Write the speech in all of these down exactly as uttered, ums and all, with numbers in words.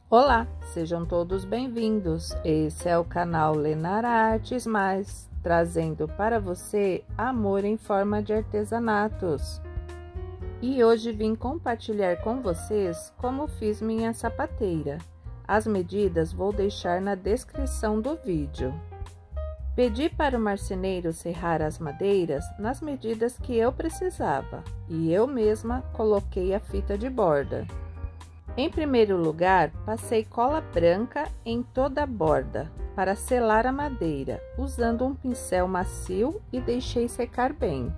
Olá, sejam todos bem-vindos. Esse é o canal Lenara Artes Mais, trazendo para você amor em forma de artesanatos. E hoje vim compartilhar com vocês como fiz minha sapateira. As medidas vou deixar na descrição do vídeo. Pedi para o marceneiro serrar as madeiras nas medidas que eu precisava e eu mesma coloquei a fita de borda. Em primeiro lugar, passei cola branca em toda a borda para selar a madeira, usando um pincel macio e deixei secar bem.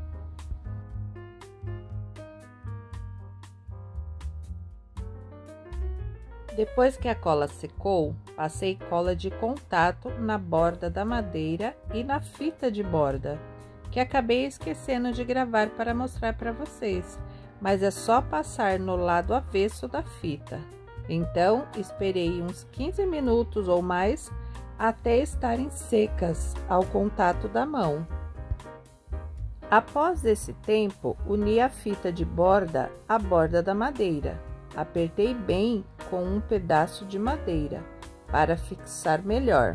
Depois que a cola secou, passei cola de contato na borda da madeira e na fita de borda, que acabei esquecendo de gravar para mostrar para vocês. Mas é só passar no lado avesso da fita. Então, esperei uns quinze minutos ou mais até estarem secas ao contato da mão. Após esse tempo, uni a fita de borda à borda da madeira. Apertei bem com um pedaço de madeira para fixar melhor.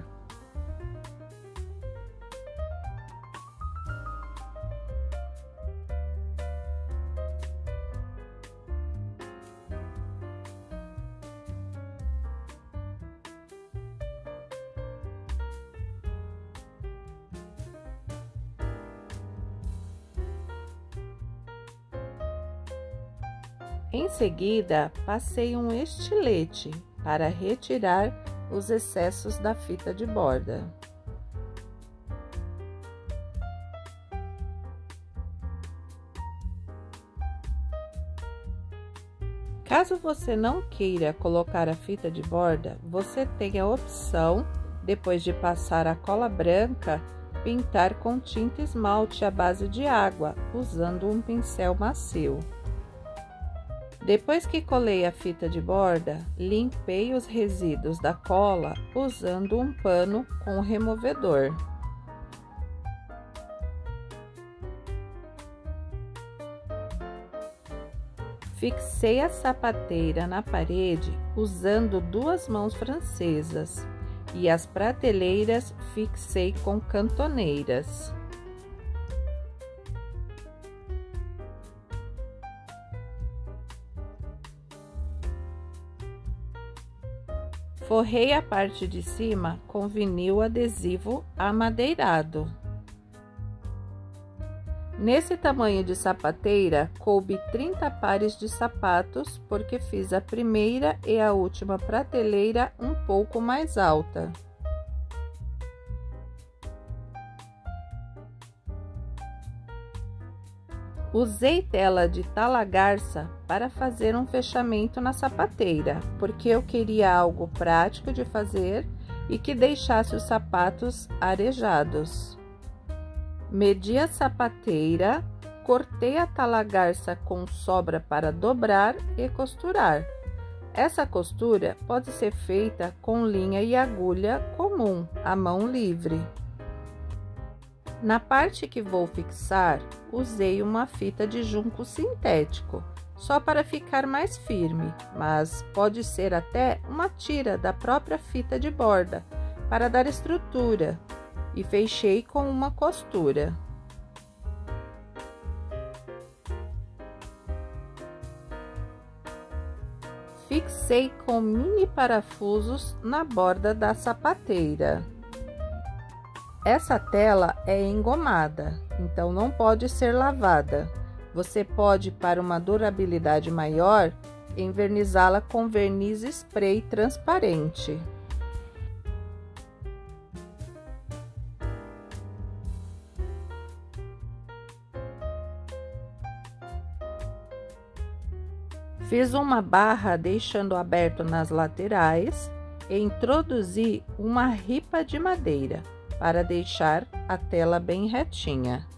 Em seguida, passei um estilete para retirar os excessos da fita de borda. Caso você não queira colocar a fita de borda, você tem a opção, depois de passar a cola branca, pintar com tinta esmalte à base de água, usando um pincel macio. Depois que colei a fita de borda, limpei os resíduos da cola usando um pano com removedor. Fixei a sapateira na parede usando duas mãos francesas e as prateleiras fixei com cantoneiras. Forrei a parte de cima com vinil adesivo amadeirado. Nesse tamanho de sapateira, coube trinta pares de sapatos, porque fiz a primeira e a última prateleira um pouco mais alta. Usei tela de talagarça para fazer um fechamento na sapateira, porque eu queria algo prático de fazer e que deixasse os sapatos arejados. Medi a sapateira, cortei a talagarça com sobra para dobrar e costurar. Essa costura pode ser feita com linha e agulha comum, à mão livre. Na parte que vou fixar, usei uma fita de junco sintético, só para ficar mais firme, mas pode ser até uma tira da própria fita de borda, para dar estrutura, e fechei com uma costura. Fixei com mini parafusos na borda da sapateira. Essa tela é engomada, então não pode ser lavada. Você pode, para uma durabilidade maior, envernizá-la com verniz spray transparente. Fiz uma barra deixando aberto nas laterais e introduzi uma ripa de madeira para deixar a tela bem retinha.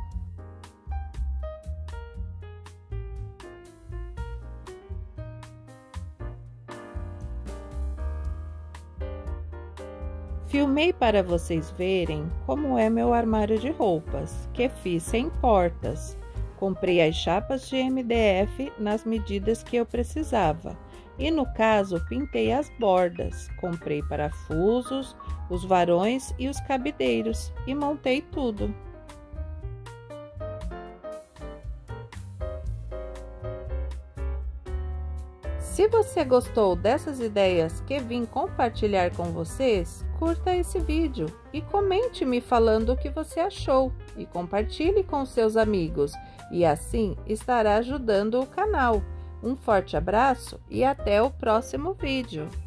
Filmei para vocês verem como é meu armário de roupas, que fiz sem portas. Comprei as chapas de M D F nas medidas que eu precisava E no caso, pintei as bordas, comprei parafusos, os varões e os cabideiros e montei tudo. Se você gostou dessas ideias que vim compartilhar com vocês, curta esse vídeo e comente me falando o que você achou e compartilhe com seus amigos e assim estará ajudando o canal. Um forte abraço e até o próximo vídeo!